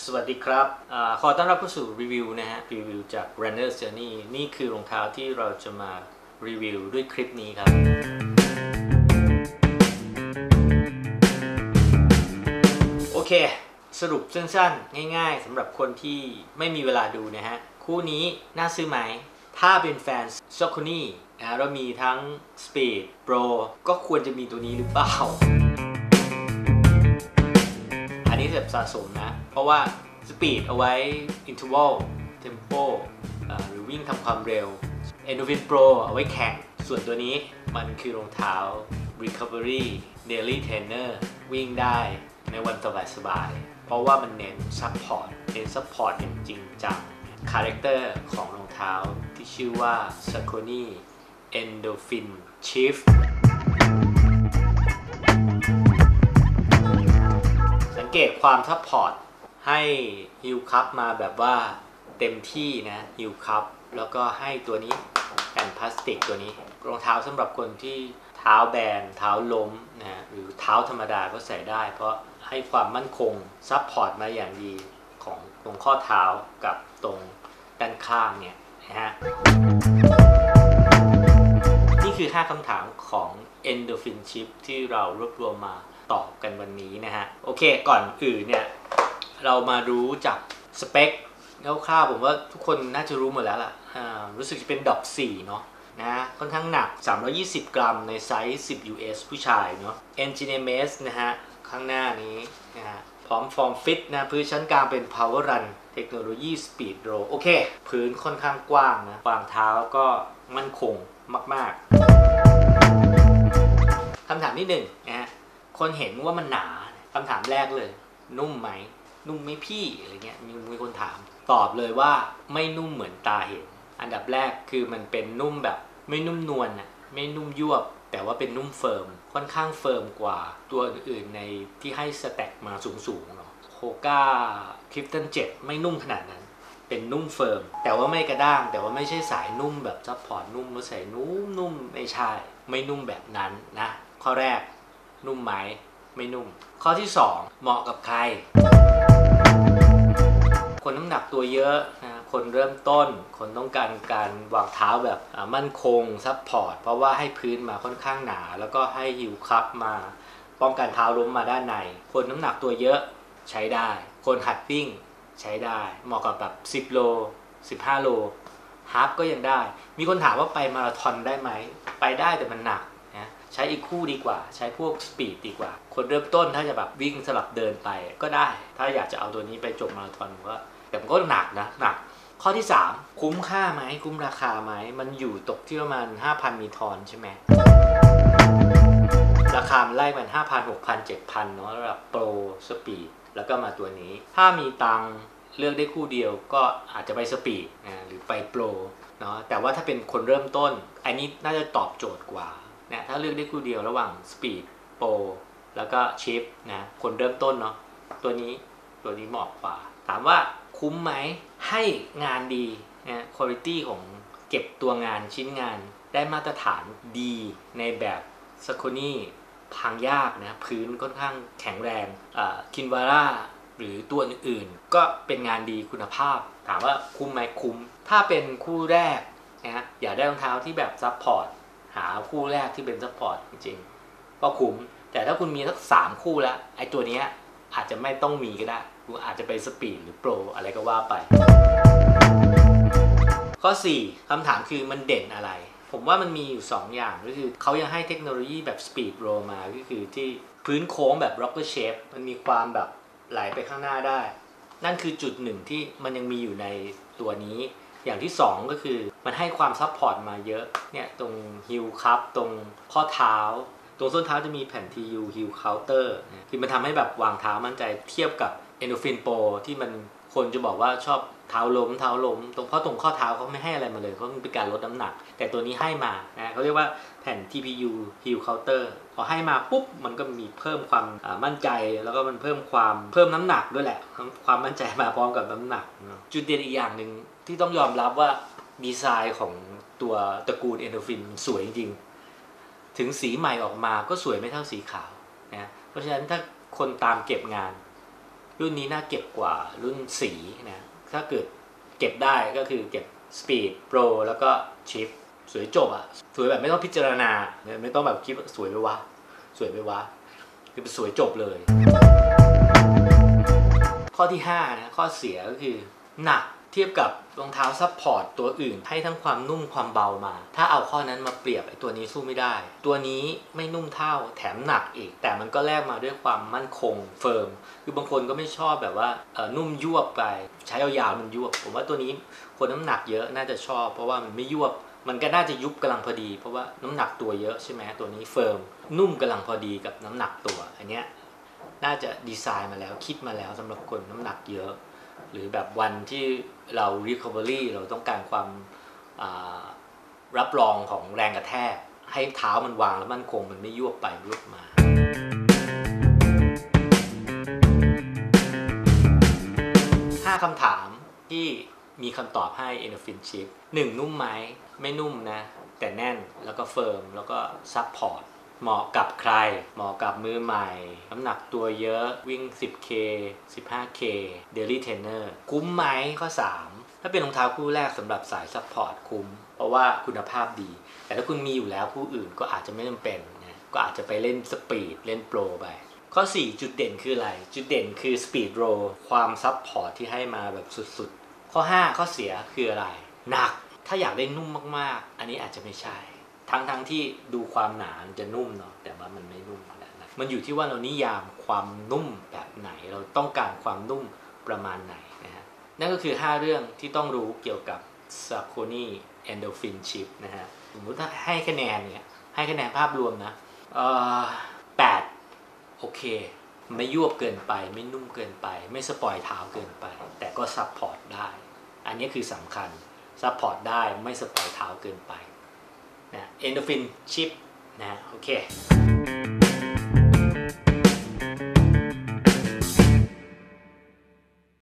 วัสดีครับขอต้อนรับเข้าสู่รีวิวนะฮะรีวิวจาก Runner's Journey นี่คือรองเท้าที่เราจะมารีวิวด้วยคลิปนี้ครับโอเคสรุปสั้นๆง่ายๆสำหรับคนที่ไม่มีเวลาดูนะฮะคู่นี้น่าซื้อไหมถ้าเป็นแฟน Saucony นะเรามีทั้ง Speed Pro ก็ควรจะมีตัวนี้หรือเปล่าอันนี้แบบสะสมนะเพราะว่าSpeed เอาไว้ Interval Tempo หรือวิ่งทำความเร็ว Endorphin Pro เอาไว้แข่งส่วนตัวนี้มันคือรองเท้า Recovery Daily Trainer วิ่งได้ในวันสบายๆเพราะว่ามันเน้น Support อย่างจริงจังคาแรคเตอร์ของรองเท้าที่ชื่อว่า Saucony Endorphin Chiefสังเกตความ Supportให้ฮิลคัพมาแบบว่าเต็มที่นะฮิลคัพแล้วก็ให้ตัวนี้แผ่นพลาสติกตัวนี้รองเท้าสำหรับคนที่เท้าแบนเท้าล้มนะหรือเท้าธรรมดาก็ใส่ได้เพราะให้ความมั่นคงซัพพอร์ตมาอย่างดีของตรงข้อเท้ากับตรงด้านข้างเนี่ยนะฮะนี่คือ5คำถามของ Endorphin Chip ที่เรารวบรวมมาตอบกันวันนี้นะฮะโอเคก่อนอื่นเนี่ยเรามารู้จากสเปคคร่าวๆผมว่าทุกคนน่าจะรู้หมดแล้วล่ะรู้สึกจะเป็นดอก4เนาะนะค่อนข้างหนัก320 กรัมในไซส์10 US ผู้ชายเนาะ NGMS นะฮะข้างหน้านี้นะฮะพร้อมฟอร์มฟิตนะพื้นชั้นกลางเป็น Power Run เทคโนโลยี Speed Row โอเคพื้นค่อนข้างกว้างนะวางเท้าก็มั่นคงมากๆคำถามที่1นะฮะคนเห็นว่ามันหนาคำถามแรกเลยนุ่มไหมนุ่มไหมพี่อะไรเงี้ยมีคนถามตอบเลยว่าไม่นุ่มเหมือนตาเห็นอันดับแรกคือมันเป็นนุ่มแบบไม่นุ่มนวลนะไม่นุ่มยวบแต่ว่าเป็นนุ่มเฟิร์มค่อนข้างเฟิร์มกว่าตัวอื่นในที่ให้สแต็กมาสูงๆเนาะโฮก้าคลิฟตัน7ไม่นุ่มขนาดนั้นเป็นนุ่มเฟิร์มแต่ว่าไม่กระด้างแต่ว่าไม่ใช่สายนุ่มแบบซัพพอร์ตนุ่มแล้วใส่นุ่มไม่ใช่ไม่นุ่มแบบนั้นนะข้อแรกนุ่มไหมไม่นุ่มข้อที่2เหมาะกับใครคนน้ำหนักตัวเยอะนะคนเริ่มต้นคนต้องการวางเท้าแบบมั่นคงซับพอร์ตเพราะว่าให้พื้นมาค่อนข้างหนาแล้วก็ให้ฮิลคัพมาป้องกันเท้าล้มมาด้านในคนน้ำหนักตัวเยอะใช้ได้คนหัดวิ่งใช้ได้เหมาะกับแบบ10 โล 15 โลฮาล์ฟก็ยังได้มีคนถามว่าไปมาราธอนได้ไหมไปได้แต่มันหนักใช้อีกคู่ดีกว่าใช้พวกสปีดดีกว่าคนเริ่มต้นถ้าจะแบบวิ่งสลับเดินไปก็ได้ถ้าอยากจะเอาตัวนี้ไปจบมาราธอนก็แต่มันก็หนักนะหนักข้อที่3คุ้มค่าไหมคุ้มราคาไหมมันอยู่ตกที่ประมาณ 5,000 มีทอนใช่ไหมราคามันไล่มัน 5,000 6,000 7,000 เนาะระดับโปรสปีดแล้วก็มาตัวนี้ถ้ามีตังเลือกได้คู่เดียวก็อาจจะไปสปีดนะหรือไปโปรเนาะแต่ว่าถ้าเป็นคนเริ่มต้นอันนี้น่าจะตอบโจทย์กว่านะถ้าเลือกได้คู่เดียวระหว่าง Speed Pro แล้วก็ Chip นะคนเริ่มต้นเนาะตัวนี้เหมาะกว่าถามว่าคุ้มไหมให้งานดีนะ Quality ของเก็บตัวงานชิ้นงานได้มาตรฐานดีในแบบ Saucony พังยากนะพื้นค่อนข้างแข็งแรงคินวาร่าหรือตัวอื่นๆก็เป็นงานดีคุณภาพถามว่าคุ้มไหมคุ้มถ้าเป็นคู่แรกนะอยากได้รองเท้าที่แบบซัพพอร์ตหาคู่แรกที่เป็นซัพพอร์ตจริงๆก็คุ้มแต่ถ้าคุณมีสัก3 คู่แล้วไอ้ตัวนี้อาจจะไม่ต้องมีก็ได้คุณอาจจะไปสปีดหรือโปรอะไรก็ว่าไปข้อ4คำถามคือมันเด่นอะไรผมว่ามันมีอยู่2อย่างก็คือเขายังให้เทคโนโลยีแบบ Speed Row มาก็คือที่พื้นโค้งแบบ Rocker Shape มันมีความแบบไหลไปข้างหน้าได้นั่นคือจุดหนึ่งที่มันยังมีอยู่ในตัวนี้อย่างที่2ก็คือมันให้ความซัพพอร์ตมาเยอะเนี่ยตรงฮิลคัพตรงข้อเท้าตรงส้นเท้าจะมีแผ่น TU Heel Counter คือมันทำให้แบบวางเท้ามั่นใจเทียบกับ Endorphin Pro ที่มันคนจะบอกว่าชอบเท้าล้มเพราะตรงข้อเท้าเขาไม่ให้อะไรมาเลยเขาเป็นการลดน้ำหนักแต่ตัวนี้ให้มานะเขาเรียกว่าแผ่น TPU Heel Counter พอให้มาปุ๊บมันก็มีเพิ่มความมั่นใจแล้วก็มันเพิ่มน้ำหนักด้วยแหละความมั่นใจมาพร้อมกับน้ำหนักจุดเด่นอีกอย่างหนึ่งที่ต้องยอมรับว่าดีไซน์ของตัวตระกูล Endorphin สวยจริงๆถึงสีใหม่ออกมาก็สวยไม่เท่าสีขาวนะเพราะฉะนั้นถ้าคนตามเก็บงานรุ่นนี้น่าเก็บกว่ารุ่นสีนะถ้าเกิดเก็บได้ก็คือเก็บ Speed Pro แล้วก็ชิปสวยจบอ่ะสวยแบบไม่ต้องพิจารณาไม่ต้องแบบคิดว่าสวยไปวะสวยไปวะคือสวยจบเลยข้อที่5นะข้อเสียก็คือหนักเทียบกับรองเท้าซัพพอร์ตตัวอื่นให้ทั้งความนุ่มความเบามาถ้าเอาข้อนั้นมาเปรียบไอ้ตัวนี้สู้ไม่ได้ตัวนี้ไม่นุ่มเท่าแถมหนักอีกแต่มันก็แลกมาด้วยความมั่นคงเฟิร์มคือบางคนก็ไม่ชอบแบบว่านุ่มยวบไปใช้ยาวๆมันยวบผมว่าตัวนี้คนน้ำหนักเยอะน่าจะชอบเพราะว่ามันไม่ยวบมันก็น่าจะยุบกำลังพอดีเพราะว่าน้ำหนักตัวเยอะใช่ไหมตัวนี้เฟิร์มนุ่มกำลังพอดีกับน้ำหนักตัวอันเนี้ยน่าจะดีไซน์มาแล้วคิดมาแล้วสำหรับคนน้ำหนักเยอะหรือแบบวันที่เรา recovery เราต้องการความรับรองของแรงกระแทกให้เท้ามันวางแล้วมั่นคงมันไม่ยวบไปยวบมา5 คำถามที่มีคำตอบให้ Endorphin Chip 1. นุ่มไหมไม่นุ่มนะแต่แน่นแล้วก็เฟิร์มแล้วก็ซัพพอร์ตเหมาะกับใครเหมาะกับมือใหม่น้ำหนักตัวเยอะวิ่ง 10K 15K Daily Trainer คุ้มไหมข้อ 3 ถ้าเป็นรองเท้าคู่แรกสำหรับสายซัพพอร์ตคุ้มเพราะว่าคุณภาพดีแต่ถ้าคุณมีอยู่แล้วคู่อื่นก็อาจจะไม่จำเป็นนะก็อาจจะไปเล่นสปีดเล่นโปรไปข้อ 4 จุดเด่นคืออะไรจุดเด่นคือ Speed Row ความซัพพอร์ตที่ให้มาแบบสุดๆข้อ 5 ข้อเสียคืออะไรหนักถ้าอยากได้นุ่มมากๆอันนี้อาจจะไม่ใช่ทั้งที่ดูความหนามันจะนุ่มเนาะแต่ว่ามันไม่นุ่มขนาดนั้นมันอยู่ที่ว่าเรานิยามความนุ่มแบบไหนเราต้องการความนุ่มประมาณไหนนะฮะนั่นก็คือ5เรื่องที่ต้องรู้เกี่ยวกับ Saucony Endorphin Chip นะฮะสมมติถ้าให้คะแนนเนี่ยให้คะแนนภาพรวมนะ8โอเคไม่ยวบเกินไปไม่นุ่มเกินไปไม่สปอยเท้าเกินไปแต่ก็ซัพพอร์ตได้อันนี้คือสำคัญซัพพอร์ตได้ไม่สปอยเท้าเกินไปนะ Endorphin Chip นะโอเค